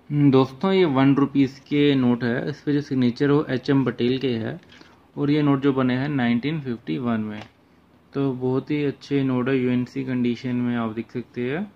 दोस्तों ये 1 रुपीज़ के नोट है। इस पर जो सिग्नेचर हो HM पटेल के है और ये नोट जो बने हैं 1951 में। तो बहुत ही अच्छे नोट है, UNC कंडीशन में आप देख सकते हैं।